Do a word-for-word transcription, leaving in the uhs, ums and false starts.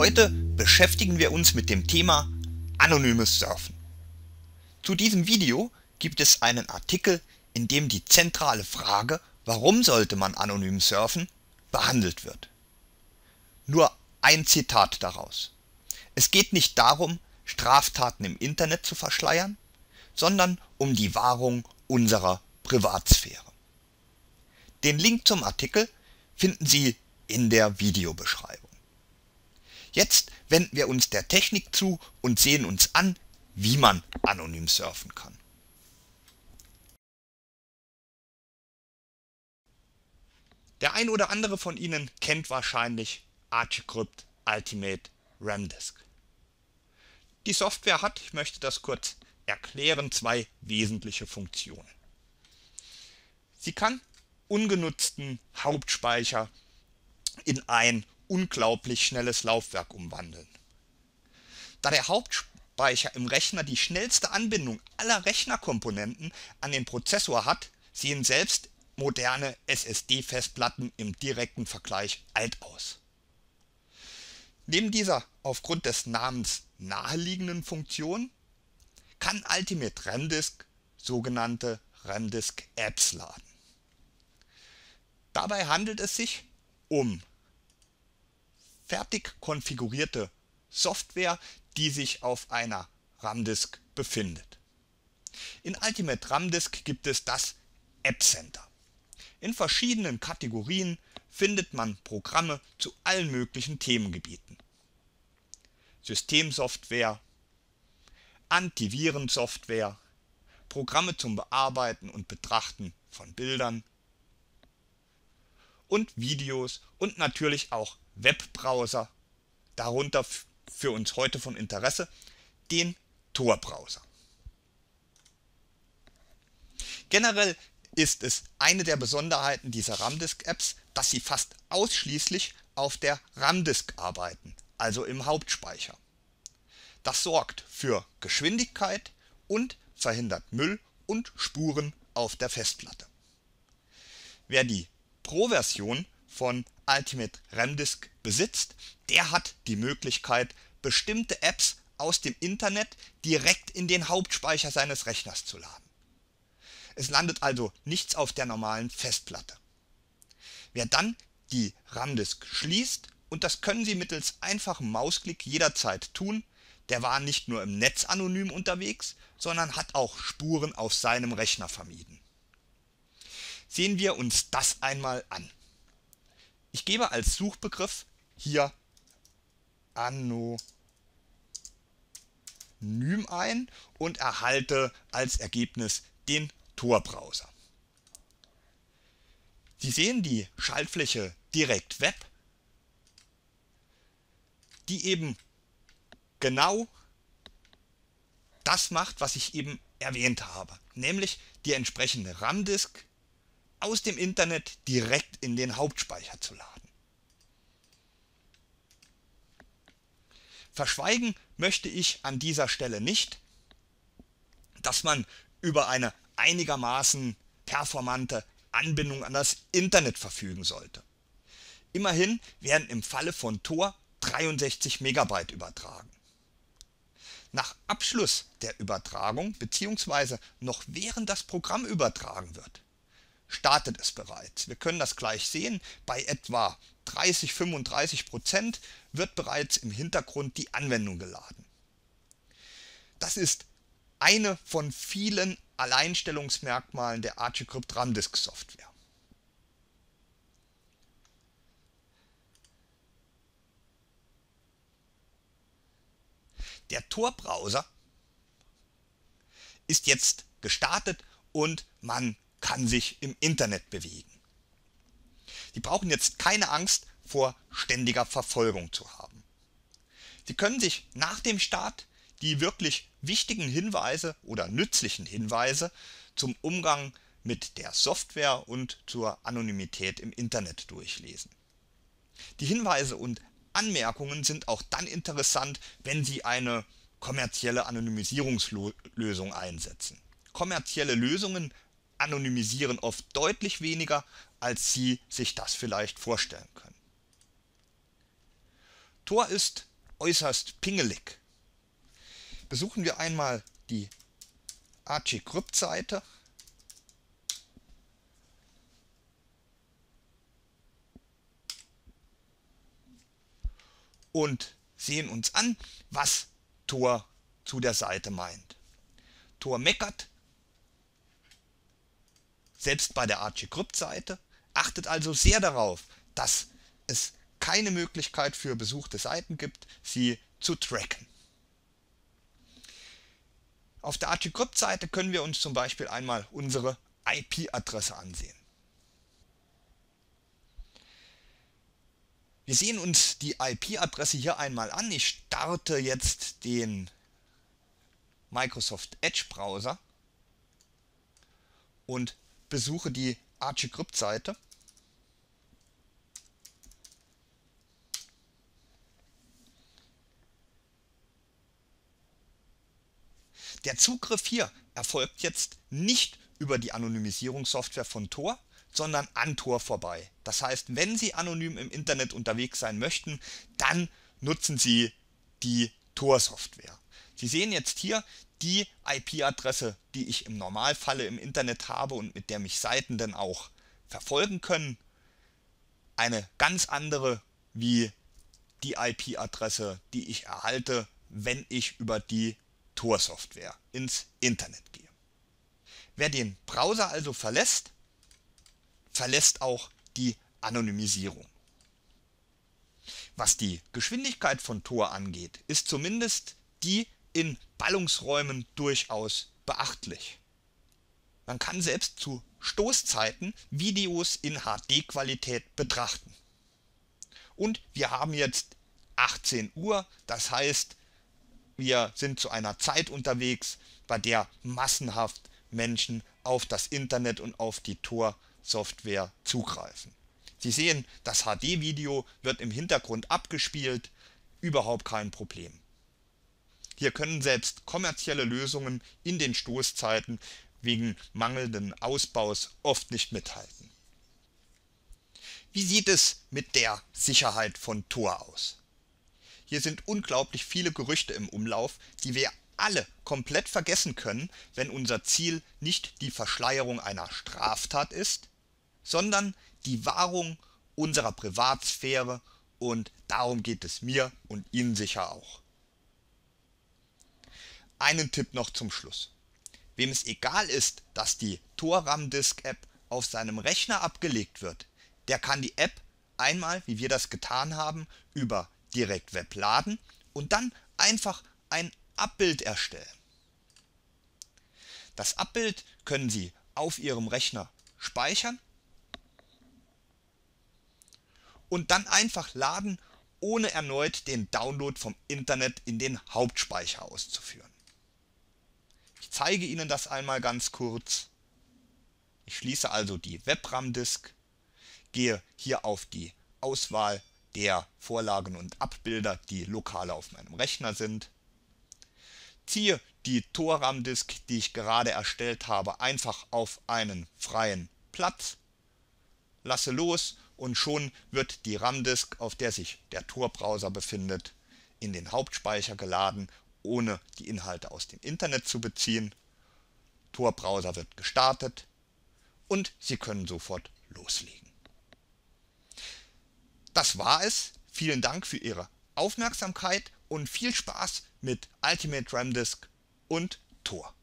Heute beschäftigen wir uns mit dem Thema anonymes Surfen. Zu diesem Video gibt es einen Artikel, in dem die zentrale Frage, warum sollte man anonym surfen, behandelt wird. Nur ein Zitat daraus. Es geht nicht darum, Straftaten im Internet zu verschleiern, sondern um die Wahrung unserer Privatsphäre. Den Link zum Artikel finden Sie in der Videobeschreibung. Jetzt wenden wir uns der Technik zu und sehen uns an, wie man anonym surfen kann. Der ein oder andere von Ihnen kennt wahrscheinlich ArchiCrypt Ultimate Ramdisk. Die Software hat, ich möchte das kurz erklären, zwei wesentliche Funktionen. Sie kann ungenutzten Hauptspeicher in ein unglaublich schnelles Laufwerk umwandeln. Da der Hauptspeicher im Rechner die schnellste Anbindung aller Rechnerkomponenten an den Prozessor hat, sehen selbst moderne S S D-Festplatten im direkten Vergleich alt aus. Neben dieser aufgrund des Namens naheliegenden Funktion kann Ultimate Ramdisk sogenannte Ramdisk Apps laden. Dabei handelt es sich um fertig konfigurierte Software, die sich auf einer Ramdisk befindet. In Ultimate Ramdisk gibt es das App Center. In verschiedenen Kategorien findet man Programme zu allen möglichen Themengebieten. Systemsoftware, Antivirensoftware, Programme zum Bearbeiten und Betrachten von Bildern und Videos und natürlich auch Webbrowser, darunter für uns heute von Interesse den Tor-Browser. Generell ist es eine der Besonderheiten dieser Ramdisk-Apps, dass sie fast ausschließlich auf der Ramdisk arbeiten, also im Hauptspeicher. Das sorgt für Geschwindigkeit und verhindert Müll und Spuren auf der Festplatte. Wer die Pro-Version von Ultimate Ramdisk besitzt, der hat die Möglichkeit, bestimmte Apps aus dem Internet direkt in den Hauptspeicher seines Rechners zu laden. Es landet also nichts auf der normalen Festplatte. Wer dann die Ramdisk schließt, und das können Sie mittels einfachem Mausklick jederzeit tun, der war nicht nur im Netz anonym unterwegs, sondern hat auch Spuren auf seinem Rechner vermieden. Sehen wir uns das einmal an. Ich gebe als Suchbegriff hier anonym ein und erhalte als Ergebnis den Tor-Browser. Sie sehen die Schaltfläche Direkt Web, die eben genau das macht, was ich eben erwähnt habe, nämlich die entsprechende Ramdisk aus dem Internet direkt in den Hauptspeicher zu laden. Verschweigen möchte ich an dieser Stelle nicht, dass man über eine einigermaßen performante Anbindung an das Internet verfügen sollte. Immerhin werden im Falle von Tor dreiundsechzig Megabyte übertragen. Nach Abschluss der Übertragung bzw. noch während das Programm übertragen wird, startet es bereits. Wir können das gleich sehen, bei etwa dreißig bis fünfunddreißig Prozent wird bereits im Hintergrund die Anwendung geladen. Das ist eine von vielen Alleinstellungsmerkmalen der ArchiCrypt Ramdisk Software. Der Tor-Browser ist jetzt gestartet und man kann sich im Internet bewegen. Sie brauchen jetzt keine Angst vor ständiger Verfolgung zu haben. Sie können sich nach dem Start die wirklich wichtigen Hinweise oder nützlichen Hinweise zum Umgang mit der Software und zur Anonymität im Internet durchlesen. Die Hinweise und Anmerkungen sind auch dann interessant, wenn Sie eine kommerzielle Anonymisierungslösung einsetzen. Kommerzielle Lösungen anonymisieren oft deutlich weniger, als Sie sich das vielleicht vorstellen können. Tor ist äußerst pingelig. Besuchen wir einmal die Archicrypt-Seite. Und sehen uns an, was Tor zu der Seite meint. Tor meckert, selbst bei der Archicrypt-Seite, achtet also sehr darauf, dass es keine Möglichkeit für besuchte Seiten gibt, sie zu tracken. Auf der Archicrypt-Seite können wir uns zum Beispiel einmal unsere I P-Adresse ansehen. Wir sehen uns die I P-Adresse hier einmal an. Ich starte jetzt den Microsoft Edge Browser und besuche die Archicrypt-Seite. Der Zugriff hier erfolgt jetzt nicht über die Anonymisierungssoftware von Tor, sondern an Tor vorbei. Das heißt, wenn Sie anonym im Internet unterwegs sein möchten, dann nutzen Sie die Tor-Software. Sie sehen jetzt hier die I P-Adresse, die ich im Normalfall im Internet habe und mit der mich Seiten dann auch verfolgen können. Eine ganz andere wie die I P-Adresse, die ich erhalte, wenn ich über die Tor-Software ins Internet gehe. Wer den Browser also verlässt, verlässt auch die Anonymisierung. Was die Geschwindigkeit von Tor angeht, ist zumindest die in Ballungsräumen durchaus beachtlich. Man kann selbst zu Stoßzeiten Videos in H D-Qualität betrachten. Und wir haben jetzt achtzehn Uhr, das heißt, wir sind zu einer Zeit unterwegs, bei der massenhaft Menschen auf das Internet und auf die Tor-Software zugreifen. Sie sehen, das H D-Video wird im Hintergrund abgespielt, überhaupt kein Problem. Hier können selbst kommerzielle Lösungen in den Stoßzeiten wegen mangelnden Ausbaus oft nicht mithalten. Wie sieht es mit der Sicherheit von Tor aus? Hier sind unglaublich viele Gerüchte im Umlauf, die wir alle komplett vergessen können, wenn unser Ziel nicht die Verschleierung einer Straftat ist, sondern die Wahrung unserer Privatsphäre, und darum geht es mir und Ihnen sicher auch. Einen Tipp noch zum Schluss. Wem es egal ist, dass die Tor Ramdisk App auf seinem Rechner abgelegt wird, der kann die App einmal, wie wir das getan haben, über Direktweb laden und dann einfach ein Abbild erstellen. Das Abbild können Sie auf Ihrem Rechner speichern und dann einfach laden, ohne erneut den Download vom Internet in den Hauptspeicher auszuführen. Ich zeige Ihnen das einmal ganz kurz. Ich schließe also die Web-RAM-Disk, gehe hier auf die Auswahl der Vorlagen und Abbilder, die lokal auf meinem Rechner sind, ziehe die Tor RAM-Disk, die ich gerade erstellt habe, einfach auf einen freien Platz, lasse los und schon wird die RAM-Disk, auf der sich der Tor-Browser befindet, in den Hauptspeicher geladen, ohne die Inhalte aus dem Internet zu beziehen. Tor-Browser wird gestartet und Sie können sofort loslegen. Das war es. Vielen Dank für Ihre Aufmerksamkeit und viel Spaß mit Ultimate RAM Disk und Tor.